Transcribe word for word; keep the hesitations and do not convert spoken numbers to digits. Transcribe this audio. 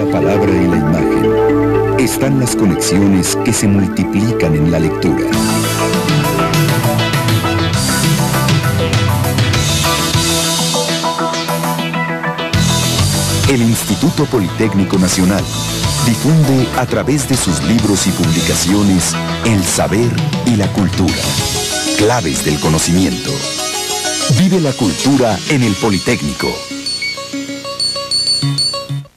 la palabra y la imagen están las conexiones que se multiplican en la lectura. El Instituto Politécnico Nacional difunde a través de sus libros y publicaciones el saber y la cultura. Claves del conocimiento. Vive la cultura en el Politécnico.